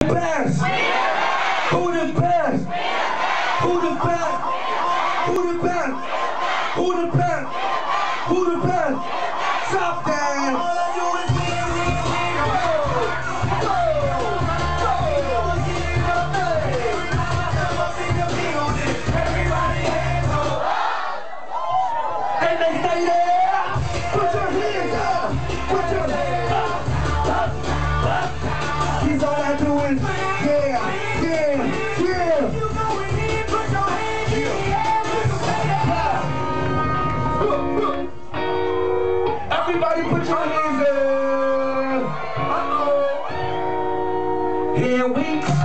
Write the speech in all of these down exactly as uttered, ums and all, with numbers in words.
best? Who the best? Who the best? Who the best? Who the best? Who the best? Top dance. All I do is win, win, win. Go, go, go. Everybody hands up. And they stay there. Put your hands up. Put your hands up. Up, up. He's all I do is yeah, yeah, yeah. You going in, put your hands in the air. Everybody put your hands up. Uh-oh. Here we go.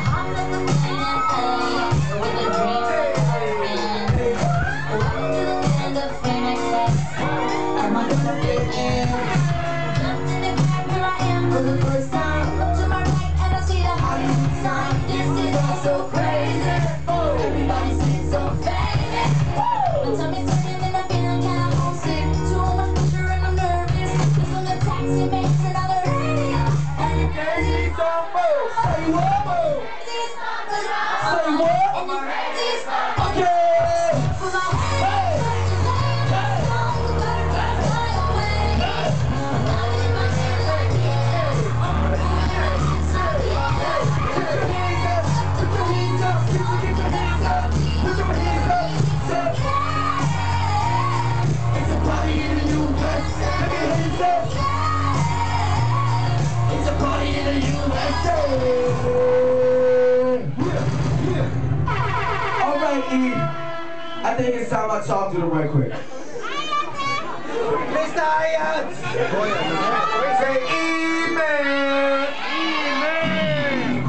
I think it's time I talk to them right quick. Mister Hyatt! Say E-Man! E-Man!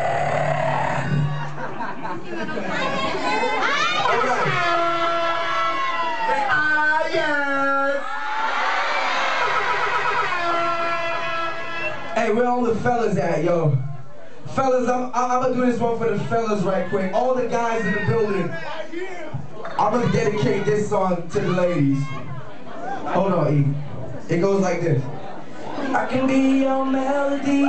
Alright. Say Hyatt! Hey, where all the fellas at, yo? Fellas, I'm, I'm gonna do this one for the fellas right quick. All the guys in the building. I'm gonna dedicate this song to the ladies. Hold on, E. It goes like this. I can be your melody.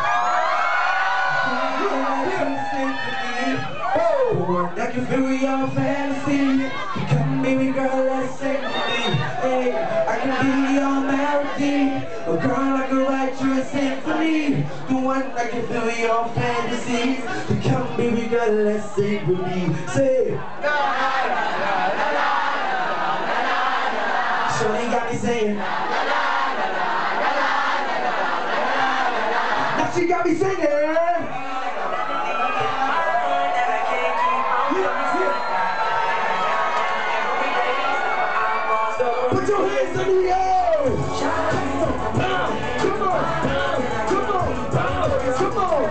I can feel your fantasy. You come, baby girl, let's sing with me. Hey, I can be your melody. Oh, girl, I can write you a symphony. The one I can feel your fantasies. You come, baby girl, let's sing with me. Say, la la la la la la. Shorty got me saying, la la la la la la la. Now she got me singing. Put your hands in the air! Come on, come on, come on, come on!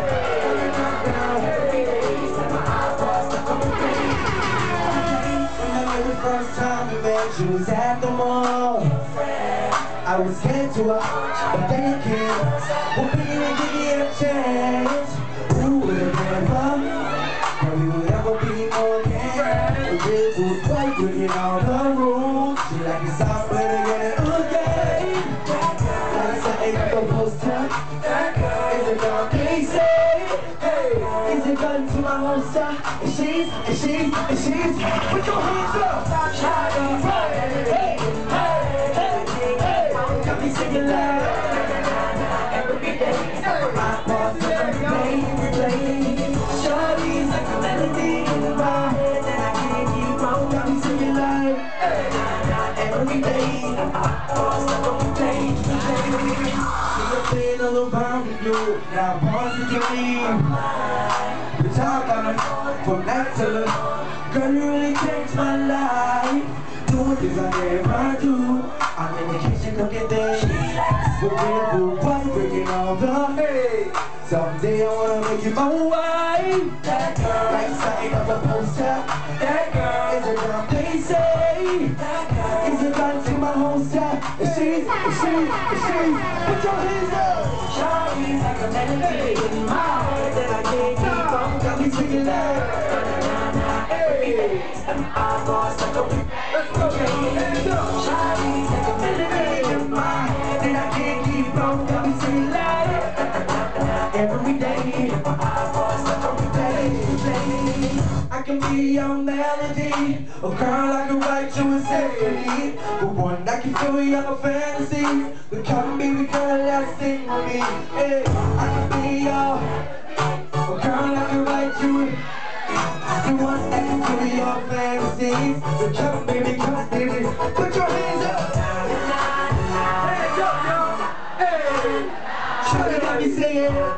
Remember the first time we met, you was at the mall. I was scared to her, but then you came. Hoping you would give me a chance. Who would have never? Now we would ever be more than a real good boy, bringing all the rules. She like it soft, but again, okay. Like something up a poster. Is it gonna be safe? Hey, is it gun to my holster? And she's, and she's, and she's. Put your hands up. Hey, hey, hey, hey. Got me singing loud. Every day, my boss, every day, every day. Shorty's like a melody in my head that I can't keep on. Got me singing loud. Every day, pause like a day, day. See a thing all around you, now pause it to me. We talk on it, from that to the girl, you really changed my life. Doing things I never do. I'm in the kitchen cooking things. We're real good, boy, breaking all the hay. Someday I wanna make you my wife. That girl, like something up a poster. That girl is a girl, they say. Is a gun to my holster. And she's, and she's, and she's. Put your hands up. Shawty's like a melody in my heart that I can't keep on. Got me singing loud. Hey, I'm boss like a. Let's go. Shawty's like a melody in my head that I can't keep on. Got me singing loud. Every day. can be your melody. A girl I can write you a symphony. The one that can fill your fantasies. The come baby girl that sing with me. Hey, I can be your a girl I can write you. The one that can fill your fantasies. The come baby, come baby. Put your hands up. Hands up, y'all. Hey, show it like you sing it.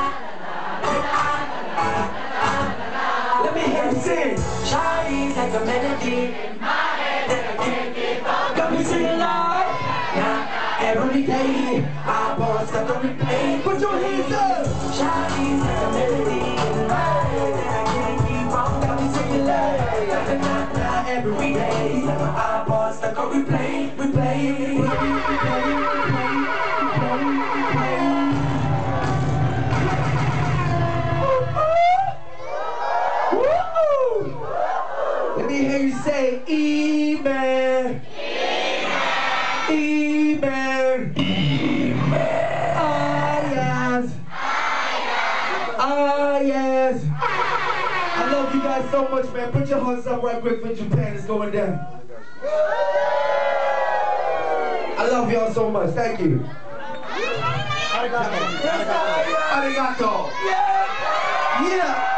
Let me hear you sing. Shawty's like a melody in my head that I can't get off. Got me singing loud. Now every day I pause stuck on replay. Put your hands up. Shawty's like a melody in my head that I can't keep on. Got me singing loud. Now, now every day I pause stuck on replay, replay, replay, replay, replay, replay. Let me hear you say, E-man. E-man. E-man. Ah, yes. Ah, yes. I love you guys so much, man. Put your hands up right quick for Japan. It's going down. I love y'all so much. Thank you. Arigato. Arigato. Yeah. Yeah.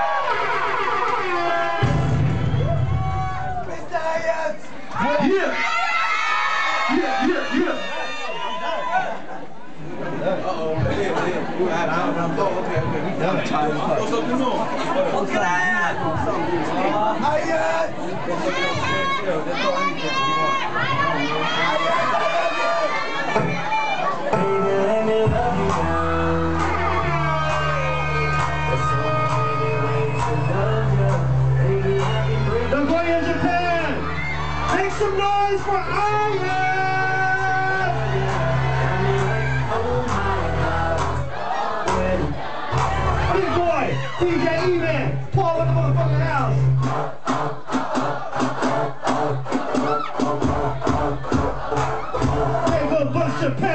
Yeah! Yeah, yeah, yeah! Uh-oh. Oh, okay, okay. We done time. What's up, come on? Okay. Hi, They're going in Japan! Make some noise for Aya! Big boy, D J E-Man, Paul in the motherfucking house. Hey, go bust Japan.